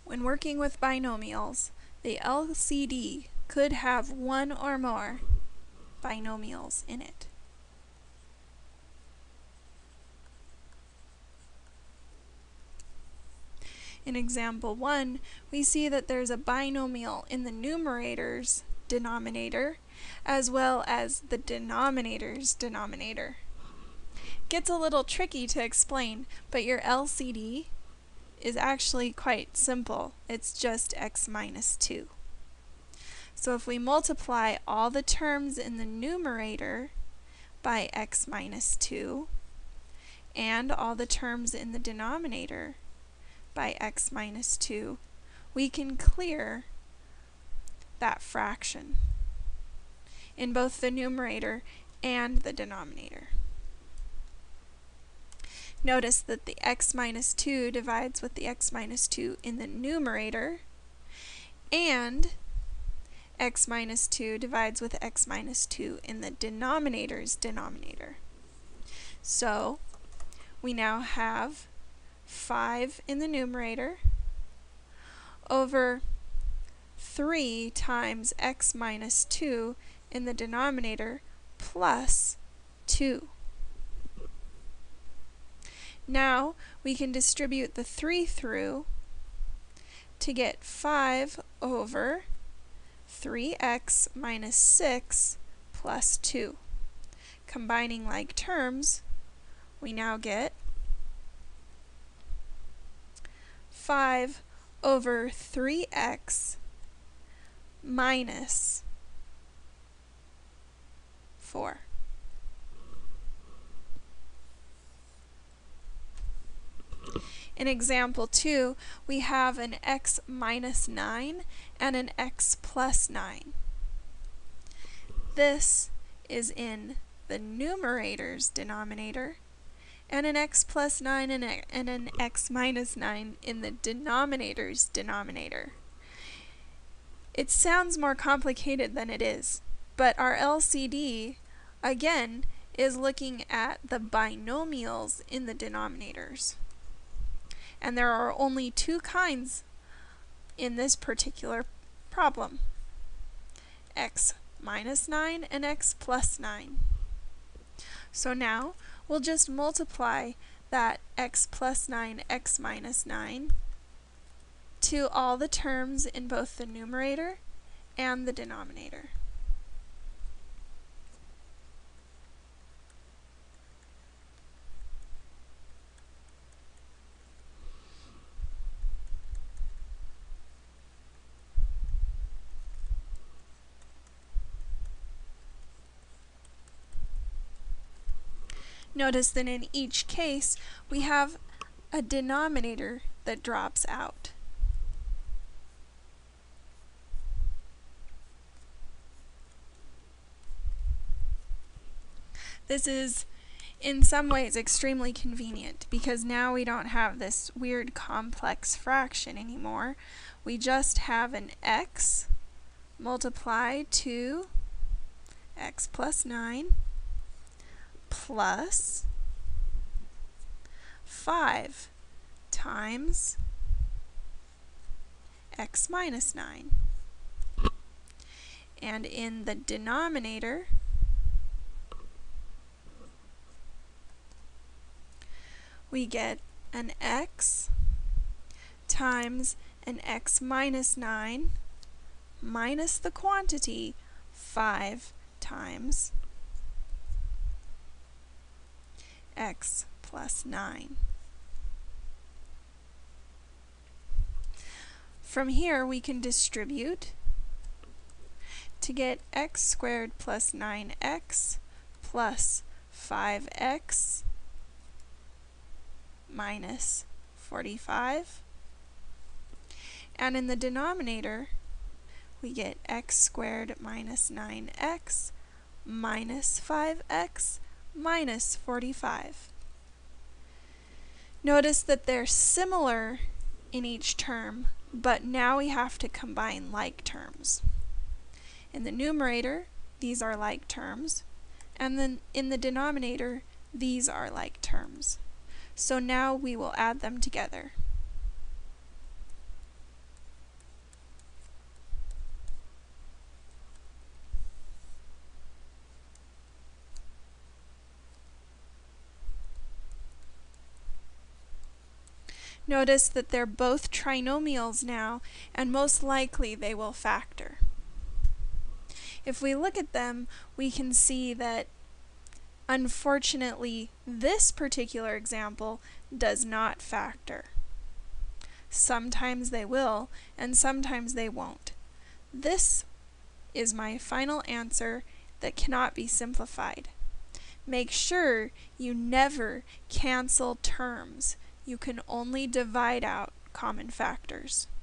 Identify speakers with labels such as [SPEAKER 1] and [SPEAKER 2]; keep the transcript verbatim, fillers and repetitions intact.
[SPEAKER 1] When working with binomials, the L C D could have one or more binomials in it. In example one, we see that there's a binomial in the numerator's denominator as well as the denominator's denominator. Gets a little tricky to explain, but your L C D is actually quite simple. It's just x minus two. So if we multiply all the terms in the numerator by x minus two and all the terms in the denominator by x minus two, we can clear that fraction in both the numerator and the denominator. Notice that the x minus two divides with the x minus two in the numerator, and x minus two divides with x minus two in the denominator's denominator. So we now have five in the numerator over three times x minus two in the denominator plus two. Now we can distribute the three through to get five over three x minus six plus two. Combining like terms, we now get five over three x minus four. In example two, we have an x minus nine and an x plus nine. This is in the numerator's denominator, and an x plus nine and, a, and an x minus nine in the denominator's denominator. It sounds more complicated than it is, but our L C D, again, is looking at the binomials in the denominators. And there are only two kinds in this particular problem: x minus nine and x plus nine. So now we'll just multiply that x plus nine, x minus nine to all the terms in both the numerator and the denominator. Notice that in each case, we have a denominator that drops out. This is, in some ways, extremely convenient because now we don't have this weird complex fraction anymore. We just have an x multiplied to x plus nine plus five times x minus nine. And in the denominator, we get an x times an x minus nine minus the quantity five times x plus nine. From here we can distribute to get x squared plus nine x plus five x minus forty-five. And in the denominator we get x squared minus nine x minus five x minus forty-five. Notice that they're similar in each term, but now we have to combine like terms. In the numerator, these are like terms, and then in the denominator, these are like terms. So now we will add them together. Notice that they're both trinomials now, and most likely they will factor. If we look at them, we can see that unfortunately this particular example does not factor. Sometimes they will, and sometimes they won't. This is my final answer that cannot be simplified. Make sure you never cancel terms. You can only divide out common factors.